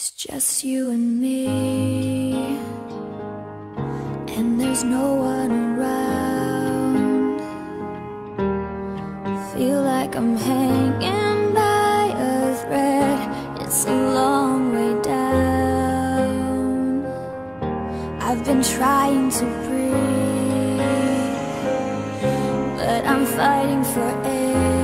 It's just you and me, and there's no one around. Feel like I'm hanging by a thread. It's a long way down. I've been trying to breathe, but I'm fighting for air.